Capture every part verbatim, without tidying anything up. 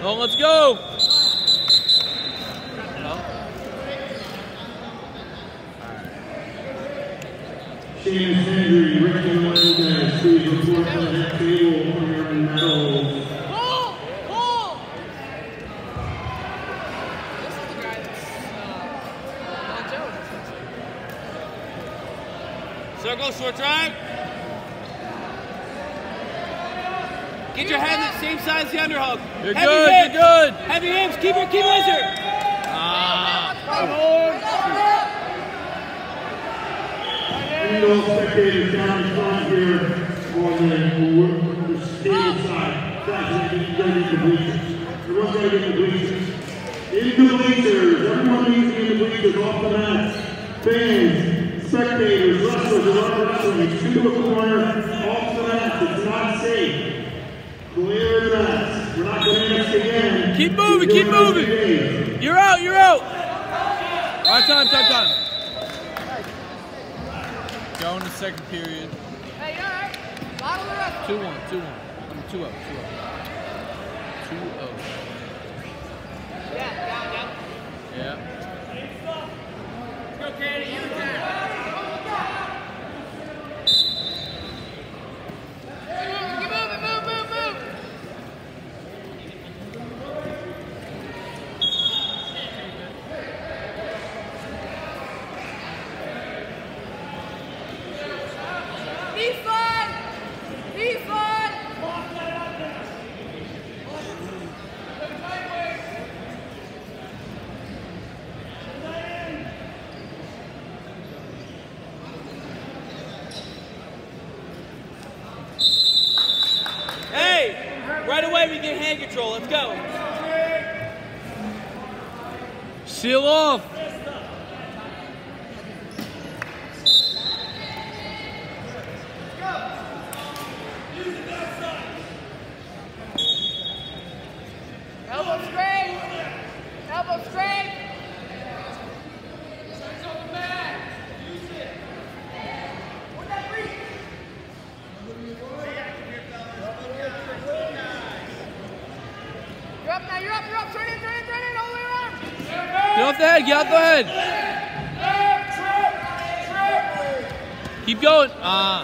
Oh, let's go. Seamus Henry, Rick Melendez, please report to the head table for your medals. Cole! Cole! This is the guy that's uh, Joe. Circle, short drive. Get your hand the same size as the underhook. You're Heavy good, hips. you're good. Heavy hips, keep your keep laser. Ah. And all spectators down in front here on the, the stable side. Guys, you gotta get the bleachers. Everyone's gotta get the bleachers. Into the bleachers. Everyone needs to get the bleachers off the mat. Fans, spectators, wrestlers, and other wrestling. Two to a corner, off the mat. It's not safe. Clear the mats. We're not going to ask again. Keep moving, keep moving. You're out, you're out. All right, time, time, time. Go in the second period. Hey, you alright? Bottle the rest. two one, two one. I mean, two oh, two oh. two oh. Yeah, down, down. Yeah. Let's go, Katie. You attack. Keep moving, move, move, move. Be fun! Be fun! Hey, right away we get hand control. Let's go. Seal off. Elbow straight! Elbow straight! You're up now, you're up, you're up, turn in, turn in, turn in, all the way around! Get off the head, get off the head. Keep going. Ah.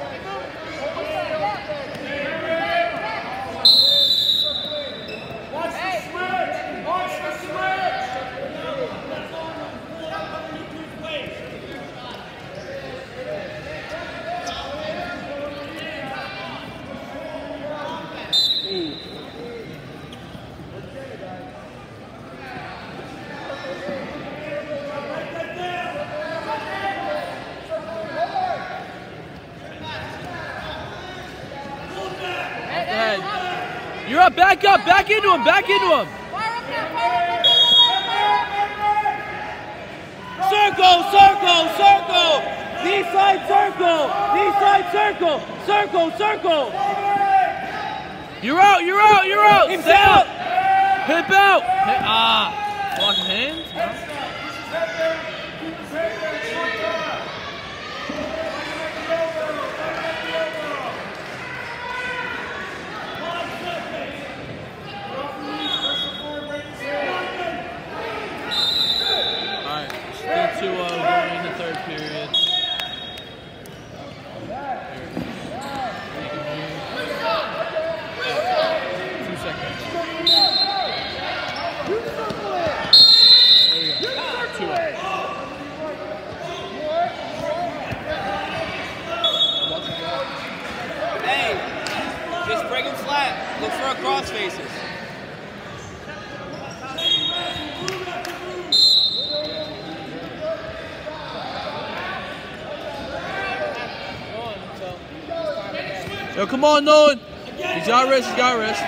You're up, back up, back into him, back into him. Circle, circle, circle. Knee side circle. Knee side circle. Circle, circle. You're out, you're out, you're out. Hips Stay out. up. Hip out. Hip, ah. Blocking hands. two oh going in the third period. Two seconds. There you go. two oh. Hey, just break them flat. Look for our cross faces. Yo, come on, Nolan. He's got wrist, he's got wrist.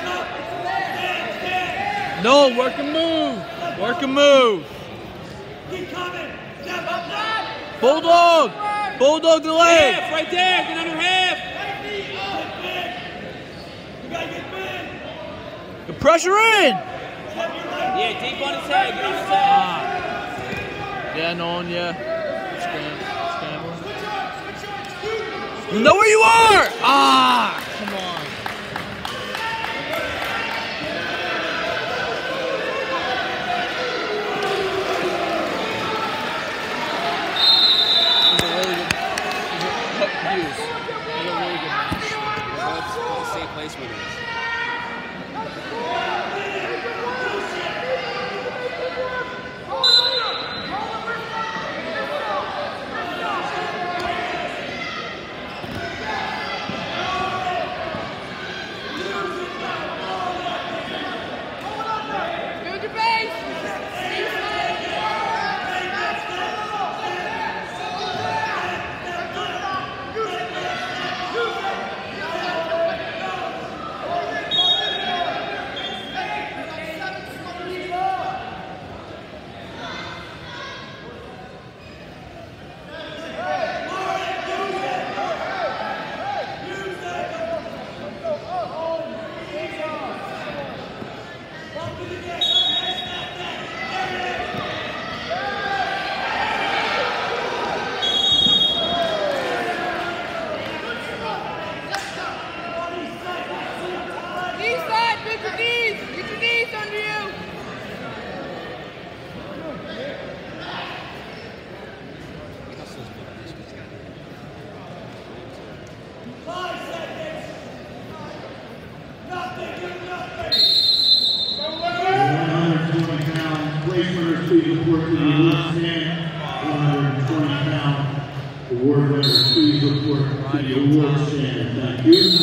Nolan, work and move. Work and move. Bulldog. Bulldog the leg. Half, right there. Get under half. The pressure in. Yeah, deep on his head. Get on his head. Ah. Yeah, Nolan, yeah. Scram, scramble. You know where you are! Ah! Come on. it's still in the same place where it is. Build your base. Knee side, bend your knees. Get your knees under you. one hundred twenty pound placement, please report to the award stand. one hundred twenty pound award winner, please report to the award stand. Thank you.